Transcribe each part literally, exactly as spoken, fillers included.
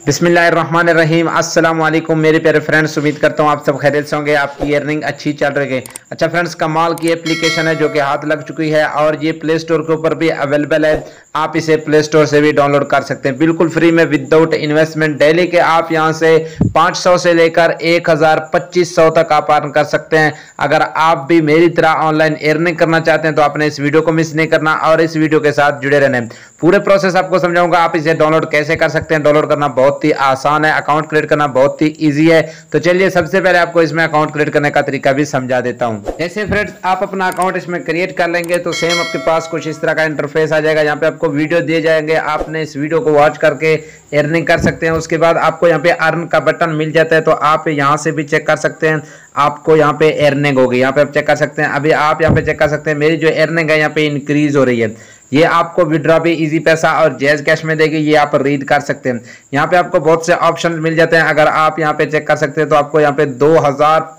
बिस्मिल्लाहिर्रहमानिर्रहीम। अस्सलाम वालेकुम मेरे प्यारे फ्रेंड्स, उम्मीद करता हूँ आप सब खैरियत से होंगे, आपकी अर्निंग अच्छी चल रही है। अच्छा फ्रेंड्स, कमाल की एप्लीकेशन है जो कि हाथ लग चुकी है और ये प्ले स्टोर के ऊपर भी अवेलेबल है। आप इसे प्ले स्टोर से भी डाउनलोड कर सकते हैं बिल्कुल फ्री में विदाउट इन्वेस्टमेंट। डेली के आप यहाँ से पाँच सौ से लेकर एक हज़ार पच्चीस सौ तक आप अर्न कर सकते हैं। अगर आप भी मेरी तरह ऑनलाइन अर्निंग करना चाहते हैं तो आपने इस वीडियो को मिस नहीं करना और इस वीडियो के साथ जुड़े रहना है। पूरे प्रोसेस आपको समझाऊंगा, आप इसे डाउनलोड कैसे कर सकते हैं। डाउनलोड करना बहुत ही आसान है, अकाउंट क्रिएट करना बहुत ही इजी है। तो चलिए सबसे पहले आपको इसमें अकाउंट क्रिएट करने का तरीका भी समझा देता हूं। जैसे फ्रेंड्स आप अपना अकाउंट इसमें क्रिएट कर लेंगे तो सेम आपके पास कुछ इस तरह का इंटरफेस आ जाएगा। यहाँ पे आपको वीडियो दिए जाएंगे, आपने इस वीडियो को वॉच करके अर्निंग कर सकते हैं। उसके बाद आपको यहाँ पे अर्न का बटन मिल जाता है तो आप यहाँ से भी चेक कर सकते हैं आपको यहाँ पे अर्निंग होगी। यहाँ पे आप चेक कर सकते हैं, अभी आप यहाँ पे चेक कर सकते हैं मेरी जो अर्निंग है यहाँ पे इंक्रीज हो रही है। ये आपको विड्रॉ भी इजी पैसा और जैज कैश में देगी, ये आप रीड कर सकते हैं। यहाँ पे आपको बहुत से ऑप्शन मिल जाते हैं। अगर आप यहाँ पे चेक कर सकते हैं तो आपको यहाँ पे दो हजार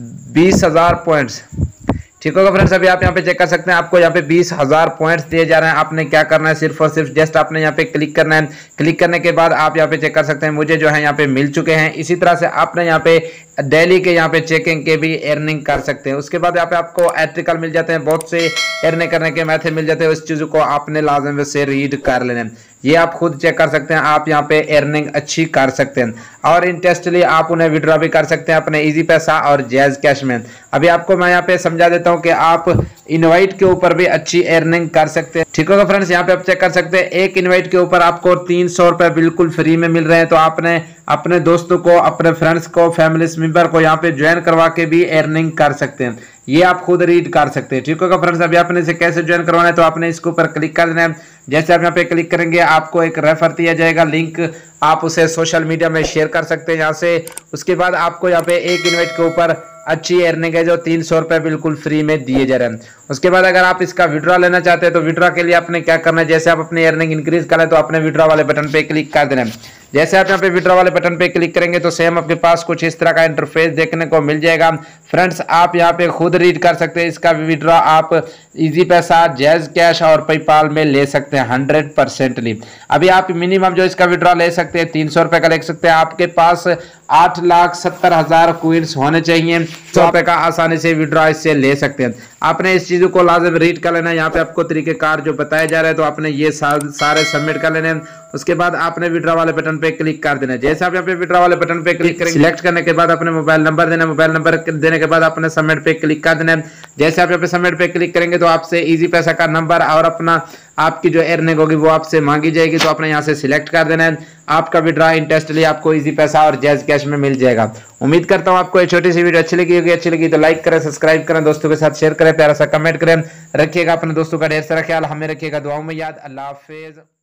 बीस हजार पॉइंट्स, ठीक होगा फ्रेंड्स। अभी आप यहाँ पे चेक कर सकते हैं आपको यहाँ पे बीस हजार पॉइंट्स दिए जा रहे हैं। आपने क्या करना है, सिर्फ और सिर्फ जस्ट आपने यहाँ पे क्लिक करना है। क्लिक करने के बाद आप यहाँ पे चेक कर सकते हैं मुझे जो है यहाँ पे मिल चुके हैं। इसी तरह से आपने यहाँ पे डेली के यहाँ पे चेकिंग के भी अर्निंग कर सकते हैं। उसके बाद यहाँ पे आपको आर्टिकल मिल जाते हैं, बहुत से अर्निंग करने के मेथड मिल जाते हैं। उस चीज़ को आपने लाजम से रीड कर लेना है। ये आप खुद चेक कर सकते हैं, आप यहाँ पे अर्निंग अच्छी कर सकते हैं और इंटरेस्टली आप उन्हें विड्रॉ भी कर सकते हैं अपने इजी पैसा और जैज कैश में। अभी आपको मैं यहाँ पे समझा देता हूँ कि आप इनवाइट के ऊपर भी अच्छी अर्निंग कर सकते हैं, ठीक होगा फ्रेंड्स। यहाँ पे आप चेक कर सकते हैं एक इनवाइट के ऊपर आपको तीन सौ रुपए बिल्कुल फ्री में मिल रहे हैं। तो आपने अपने दोस्तों को, अपने फ्रेंड्स को, फैमिली मेंबर को यहाँ पे ज्वाइन करवा के भी अर्निंग कर सकते हैं। ये आप खुद रीड कर सकते हैं, ठीक होगा फ्रेंड्स। अभी आपने इसे कैसे ज्वाइन करवाना है तो आपने इसके ऊपर क्लिक कर देना है। जैसे आप यहाँ पे क्लिक करेंगे आपको एक रेफर दिया जाएगा लिंक, आप उसे सोशल मीडिया में शेयर कर सकते हैं यहाँ से। उसके बाद आपको यहाँ पे एक इनवाइट के ऊपर अच्छी अर्निंग है जो तीन सौ रुपए बिल्कुल फ्री में दिए जा रहे हैं। उसके बाद अगर आप इसका विड्रॉ लेना चाहते हैं तो विड्रॉ के लिए आपने क्या करना है, जैसे आप अपनी अर्निंग इंक्रीज करें तो अपने विड्रॉ वाले बटन पे क्लिक कर देना है। जैसे आप यहाँ पे विड्रॉ वाले बटन पे क्लिक करेंगे तो सेम आपके पास कुछ इस तरह का इंटरफेस देखने को मिल जाएगा। फ्रेंड्स आप यहाँ पे खुद रीड कर सकते हैं, इसका विड्रॉ आप इजी पैसा, जैज कैश और पेपाल में ले सकते हैं हंड्रेड परसेंटली। अभी आप मिनिमम जो इसका विड्रॉ ले सकते हैं तीन सौ रुपए का ले सकते हैं। आपके पास आठ लाख सत्तर हजार क्वींस होने चाहिए, सौ रुपए का आसानी से विड्रॉ इससे ले सकते हैं। आपने इस चीजों को लाजम रीड कर लेना है। यहाँ पे आपको तरीकेकार जो बताया जा रहा है तो आपने ये सारे सबमिट कर लेने हैं। उसके बाद आपने विड्रॉ वाले बटन पे क्लिक कर देना है। जैसे आप यहाँ पे विड्रॉ वाले बटन पे क्लिक करेंगे, सिलेक्ट करने के बाद अपने मोबाइल नंबर देना है। मोबाइल नंबर देने के बाद अपने सबमिट पे क्लिक कर देना है। जैसे आप यहाँ पे सबमिट पे क्लिक करेंगे तो आपसे इजी पैसा का नंबर और अपना आपकी जो अर्निंग होगी वो आपसे मांगी जाएगी, तो आपने यहाँ से सिलेक्ट कर देना है। आपका विड्रॉ इंटरेस्टली आपको इजी पैसा और जैज कैश में मिल जाएगा। उम्मीद करता हूँ आपको ये छोटी सी वीडियो अच्छी लगी होगी। अच्छी लगी तो लाइक करें, सब्सक्राइब करें, दोस्तों के साथ शेयर करें, प्यारा सा कमेंट करें। रखिएगा अपने दोस्तों का ढेर सारा ख्याल, हमें रखिएगा दुआओं में याद। अल्लाह हाफिज।